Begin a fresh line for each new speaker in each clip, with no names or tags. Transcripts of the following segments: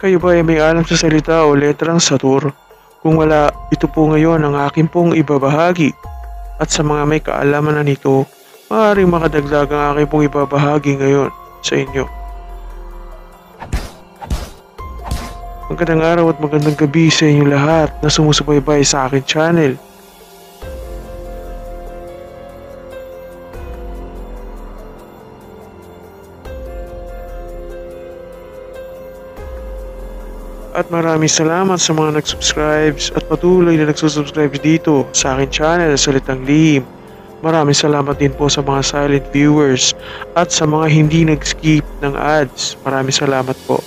Kayo ba ay may alam sa salita o letrang Satur? Kung wala, ito po ngayon ang akin pong ibabahagi. At sa mga may kaalaman na nito, maaaring makadagdag ang aking pong ibabahagi ngayon sa inyo. Magandang araw at magandang gabi sa inyong lahat na sumusubaybay sa aking channel. At maraming salamat sa mga nag-subscribes at patuloy na nagsusubscribe dito sa aking channel Salitang Lihim. Maraming salamat din po sa mga silent viewers at sa mga hindi nag-skip ng ads. Maraming salamat po.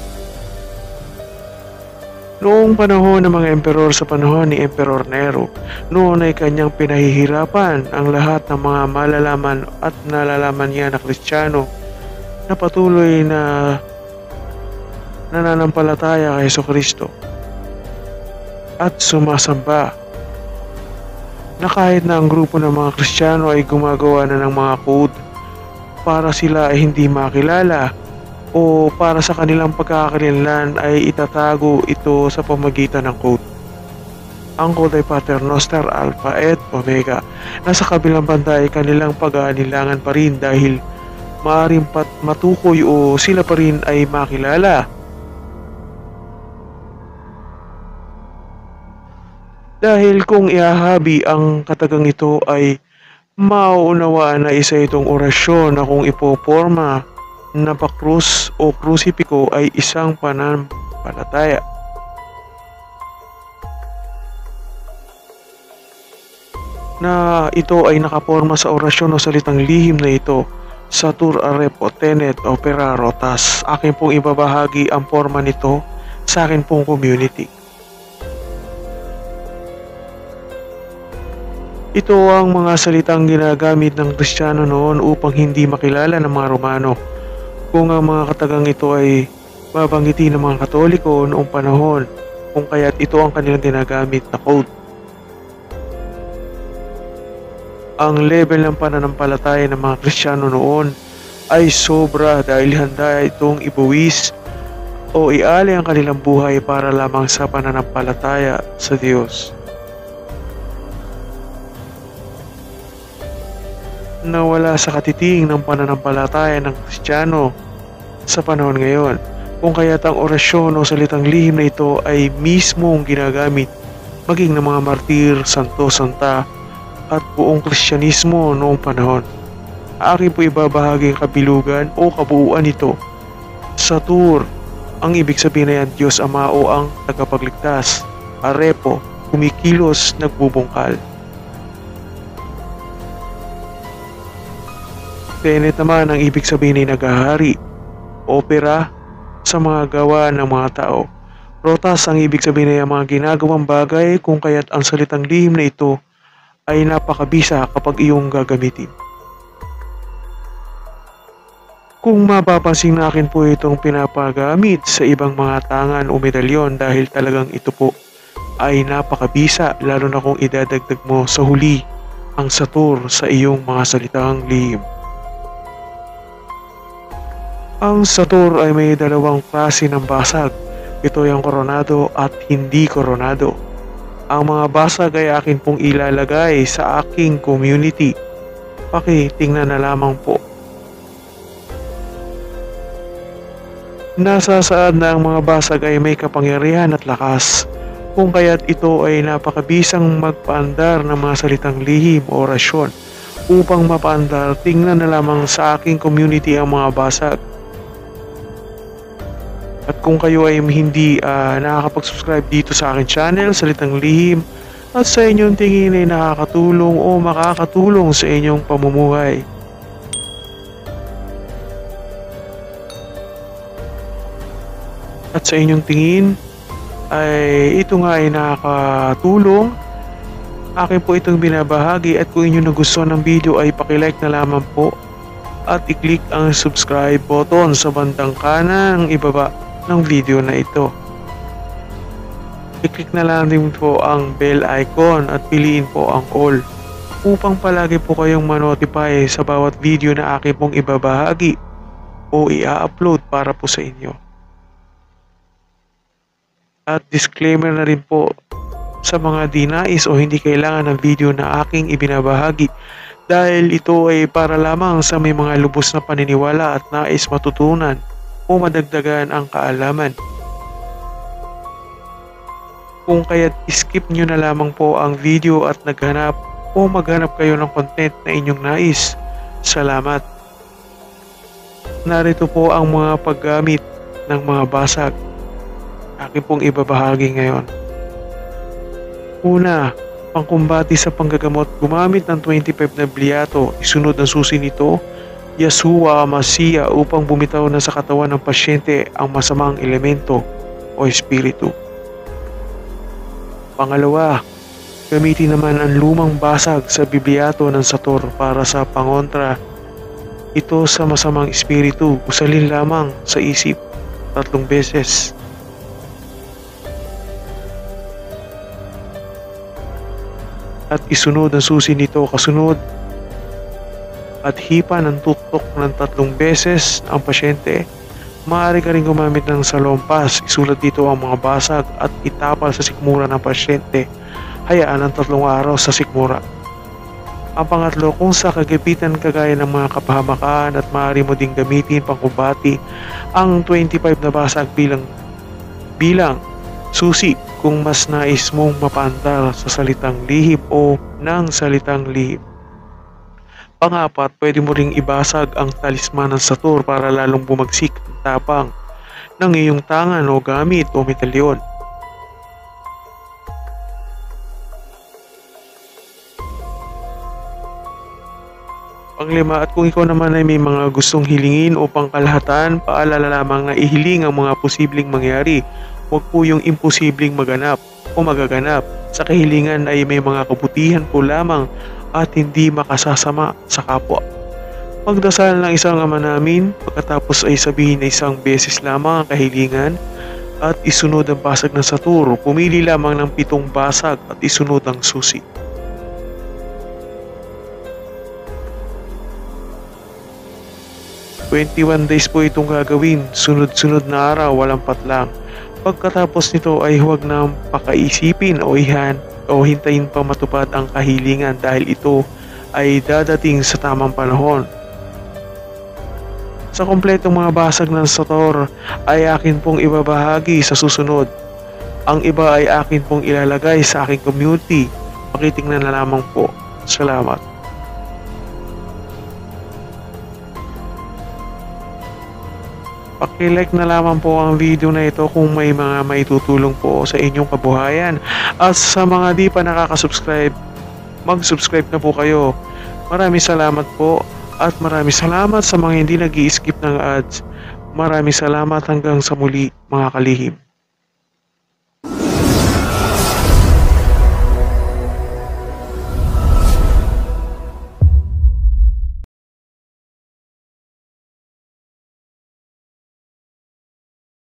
Noong panahon ng mga emperor sa panahon ni Emperor Nero, noon ay kanyang pinahihirapan ang lahat ng mga malalaman at nalalaman niya na Kristiyano na patuloy na nananampalataya kay Jesucristo at sumasamba, na kahit na ang grupo ng mga Kristiyano ay gumagawa na ng mga code para sila ay hindi makilala o para sa kanilang pagkakakilanlan ay itatago ito sa pamagitan ng code. Ang code ay Paternoster Alpha et Omega. Nasa kabilang banda ay kanilang pag-aanilangan pa rin dahil maaaring matukoy o sila pa rin ay makilala. Dahil kung ihahabi ang katagang ito ay mauunawaan na isa itong orasyon na kung ipoporma na pakrus o krusipiko ay isang pananampalataya. Na ito ay nakaporma sa orasyon o salitang lihim na ito. Satur Arepo Tenet Opera Rotas. Akin pong ibabahagi ang forma nito sa akin pong community. Ito ang mga salitang ginagamit ng Kristiyano noon upang hindi makilala ng mga Romano. Kung ang mga katagang ito ay babanggitin ng mga Katoliko noong panahon, kung kaya't ito ang kanilang ginagamit na code. Ang level ng pananampalataya ng mga Kristiyano noon ay sobra dahil handa itong ibuwis o ialay ang kanilang buhay para lamang sa pananampalataya sa Diyos. Nawala sa katiting ng pananampalataya ng Kristiyano sa panahon ngayon, kung kaya't ang orasyon o salitang lihim na ito ay mismong ginagamit maging ng mga martir, santo, santa at buong Kristyanismo noong panahon. Akin po ibabahagi ang kabilugan o kabuuan nito. Satur, ang ibig sabihin ay ang Diyos Ama o ang tagapagligtas. Arepo, kumikilos, nagbubungkal. Tenet naman ang ibig sabihin ay naghahari. Opera, sa mga gawa ng mga tao. Rotas ang ibig sabihin ay ang mga ginagawang bagay, kung kaya't ang salitang lihim na ito ay napakabisa kapag iyong gagamitin. Kung mapapansin na akin po itong pinapagamit sa ibang mga tangan o medalyon dahil talagang ito po ay napakabisa, lalo na kung idadagdag mo sa huli ang Satur sa iyong mga salitang lihim. Ang Satur ay may dalawang klase ng basag. Ito ay ang koronado at hindi koronado. Ang mga basag ay akin pong ilalagay sa aking community. Pakitingnan na lamang po. Nasasaad na ang mga basag ay may kapangyarihan at lakas, kung kaya't ito ay napakabisang magpaandar ng mga salitang lihim o orasyon. Upang mapaandar, tingnan na lamang sa aking community ang mga basag. At kung kayo ay hindi nakakapag-subscribe dito sa aking channel, Salitang Lihim, at sa inyong tingin ay nakakatulong o makakatulong sa inyong pamumuhay, at sa inyong tingin ay ito nga ay nakakatulong, akin po itong binabahagi. At kung inyong nagustuhan ng video ay pakilike na lamang po at i-click ang subscribe button sa bandang kanan ibaba ng video na ito. I-click na lang din po ang bell icon at piliin po ang all upang palagi po kayong ma-notify sa bawat video na aking pong ibabahagi o i-upload para po sa inyo. At disclaimer na rin po sa mga di nais o hindi kailangan ng video na aking ibinabahagi dahil ito ay para lamang sa may mga lubos na paniniwala at nais matutunan o madagdagan ang kaalaman. Kung kaya't skip nyo na lamang po ang video at naghanap o maghanap kayo ng content na inyong nais. Salamat. Narito po ang mga paggamit ng mga basag. Akin pong ibabahagi ngayon. Una, pangkumbati sa panggagamot, gumamit ng 25 na blyato. Isunod ang susi nito, Yasuwa Masiya, upang bumitaw na sa katawan ng pasyente ang masamang elemento o espiritu. Pangalawa, gamitin naman ang lumang basag sa biblyato ng Sator para sa pangontra ito sa masamang espiritu. Usalin lamang sa isip 3 beses. At isunod ang susi nito kasunod at hipa ng tutok ng 3 beses ang pasyente. Maaari ka rin gumamit ng salompas. Isulat dito ang mga basag at itapal sa sikmura ng pasyente. Hayaan ng 3 araw sa sikmura. Ang pangatlo, kung sa kagapitan kagaya ng mga kapahamakan at maaari mo ding gamitin pangkumbati ang 25 na basag bilang susi kung mas nais mong mapandar sa salitang lihim o ng salitang lihim. Pangapat, pwede mo ring ibasag ang talisman ng Sator para lalong bumagsik ang tapang ng iyong tangan o gamit o medalyon. Panglima, at kung ikaw naman ay may mga gustong hilingin o pangkalahatan, paalala lamang na ihiling ang mga posibleng mangyari. Huwag po yung imposibleng maganap o magaganap. Sa kahilingan ay may mga kabutihan po lamang at hindi makasasama sa kapwa. Magdasal ng isang Ama Namin, pagkatapos ay sabihin na isang beses lamang ang kahilingan at isunod ang basag ng Sator. Pumili lamang ng 7 basag at isunod ang susi. "21 days po itong gagawin, sunod-sunod na araw, walang patlang. Pagkatapos nito ay huwag na pakaisipin o hintayin pa matupad ang kahilingan dahil ito ay dadating sa tamang panahon." Sa kompletong mga basag ng Sator ay akin pong ibabahagi sa susunod. Ang iba ay akin pong ilalagay sa aking community. Pakitingnan na lamang po. Salamat. Paki-like na lamang po ang video na ito kung may mga maitutulong po sa inyong kabuhayan. At sa mga di pa nakaka-subscribe, mag-subscribe na po kayo. Maraming salamat po at maraming salamat sa mga hindi nag-i-skip ng ads. Maraming salamat hanggang sa muli mga kalihim.